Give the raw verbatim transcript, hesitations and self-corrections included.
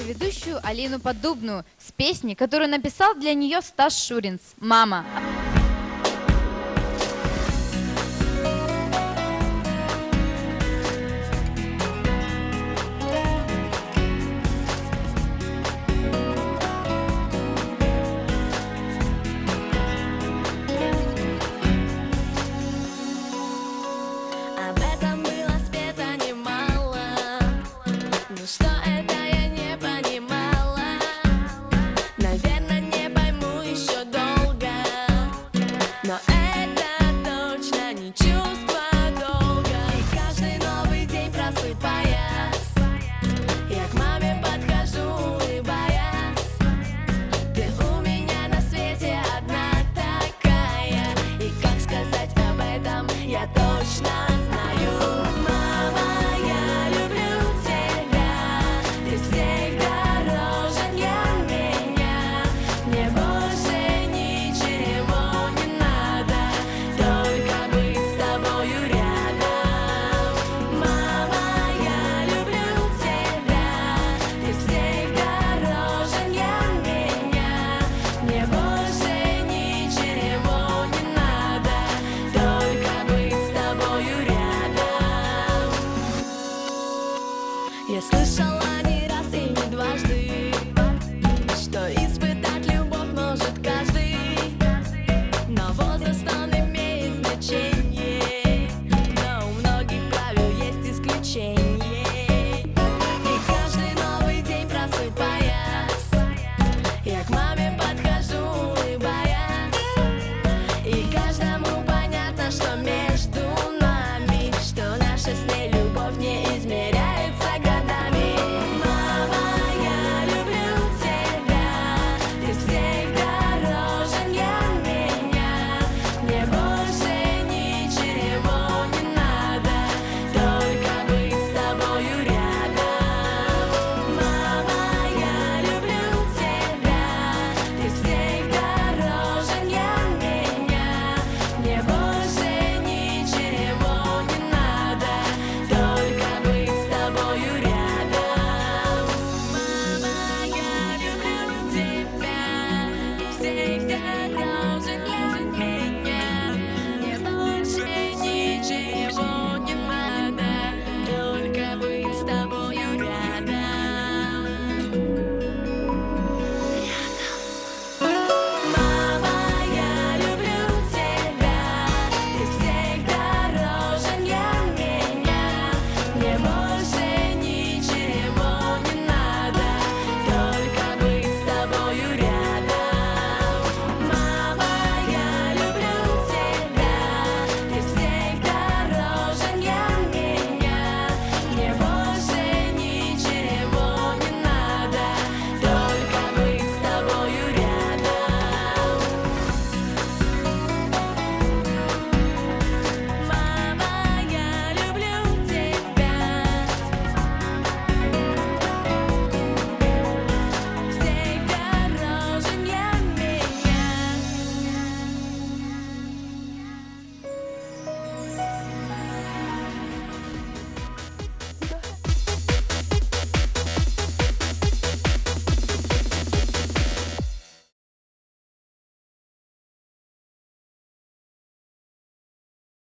ведущую Алину Поддубную с песней, которую написал для нее Стас Шуринц «Мама». Что это я не понимала, наверное, не пойму еще долго, но это точно не чувство долга. И каждый новый день просыпаясь, я к маме подхожу, улыбаясь. Ты у меня на свете одна такая, и как сказать об этом я точно знаю.